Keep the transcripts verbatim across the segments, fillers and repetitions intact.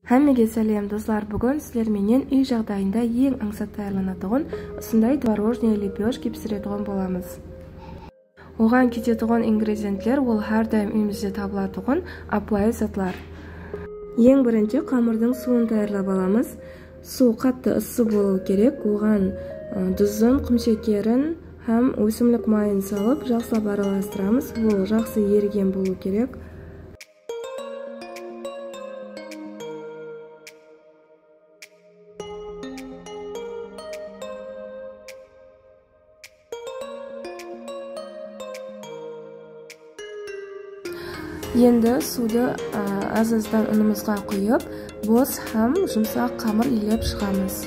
Hammaga salom do'stlar, bugun sizlar menен uy жагдайында ең аңсат даярланатыгын ушундай творожный лепешки пиширетиган болабыз. Оған кететиган ингредиентлер ол һәр даим үйимизде табылатыган апай затлар. Ең биринчи камырдын суун даярлап алабыз. Суу катты ыссы болуу керек. Оған тузун, кумшекерин һәм өсүмлүк майын салып, жакшылап аралаштырабыз. Бул жакшы эриген болуу керек. Енді суды аз-аздан унумузга куюп, боз һәм жумшак камыр илеп чыгабыз.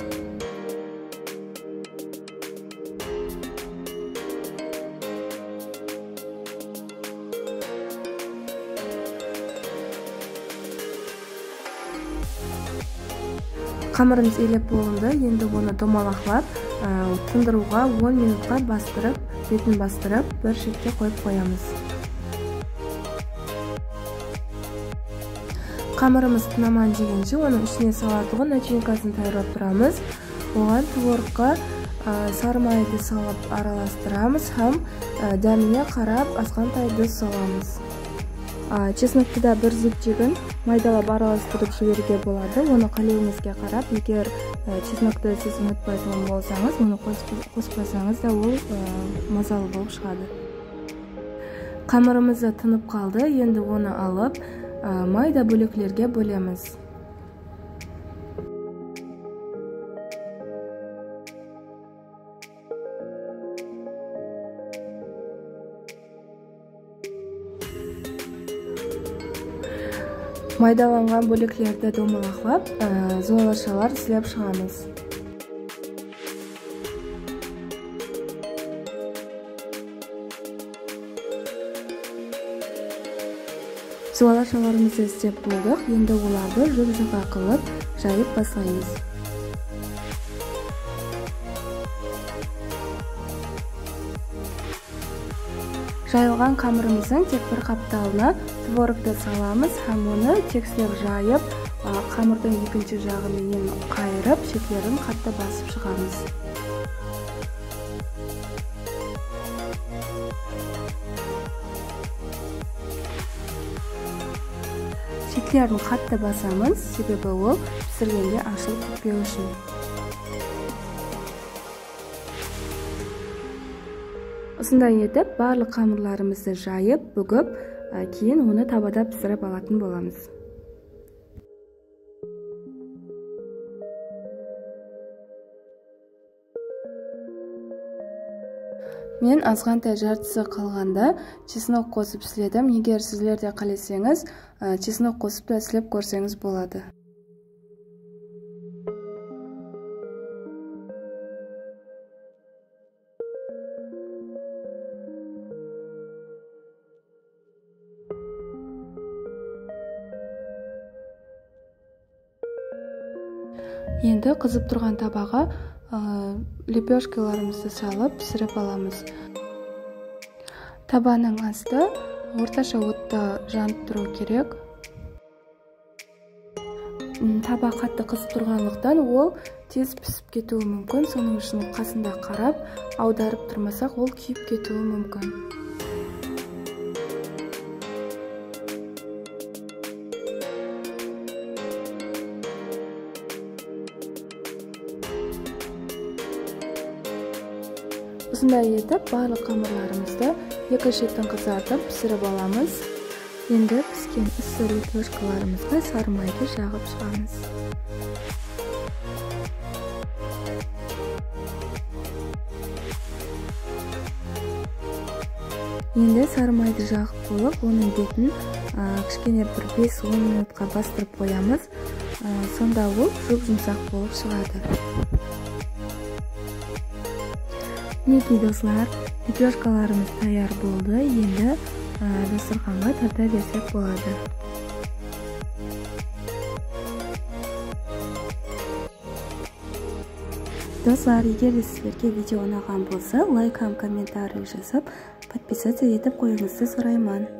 Камырыбыз илеп болунду. Енді оны домалаклап, тундурууга он минутка бастырып, бетин бастырып, бир шетке коюп коебыз. Камырымыз тынаман дегенче, onun içine салатыгын начинкасын даярлап турабыз. Оған творогка сары майды салып аралаштырабыз һәм дәмине карап азгандай туз салабыз. Чеснокты да бир зубчигин майдалап аралаштырып жиберге болот. Оны калебиңизге карап, эгер чеснокты сиз унутпайсыңыз болсаңыз, муну коспасаңыз да ол мазалуу болуп чыгат. Камырымыз да тынып калды. Енді оны алып майда бөлөклөргө бөлөбүз. Майдаланган бөлөклөрдү домалаклап, зуалашалар силеп чыгабыз. Зуалашаларыбызды істеп болдық. Енді оларды жұп-жұқа қылып жайып башлайбыз. Жайылған камырымыздың тек бір қапталына творогты саламыз һәм оны текстеп жайып, камырдың екінші жағы менен қайырып, шетлерін қатты басып шығамыз. Шетлерін қатты басамыз, себебі ол пісіргенде ашылып кетпеу үшін. Осындай етіп, барлық қамырларымызды жайып, бүгіп, кейін оны табада пісіріп алатын боламыз. Мен азғантай жартысы қалғанда чеснок қосып сіледім. Егер сіздер де қалесеңіз, чеснок қосып та сілеп көрсеңіз болады. Енді қызып тұрған табаға лепешкаларымызды салып пісіріп аламыз. Табаның асты орташа отта жанып тұру керек. Таба қатты қызып тұрғандықтан ол тез пісіп кетуі мүмкін. Соның үшін қасында қарап, аударып тұрмасақ, ол күйіп кетуі мүмкін. Осындай етіп, барлық қамырларымызды екі шеттен қызартып пісіріп аламыз. Енді піскен ыссы лепешкаларымызға сары майды жағып шығамыз. Енді сары майды жағып болып, оның бетін кішкене бір бес-он минутқа бастырып қоямыз. Сонда ол жұп-жұмсақ болып шығады. Мінекей достар, лепешкаларымыз даяр болды. Енді дастарханға тарта берсек болады. Достар, егер сіздерге видео ұнаған болса, лайк һәм комментарий жасап, подписаться етіп қойыңызды сұраймын.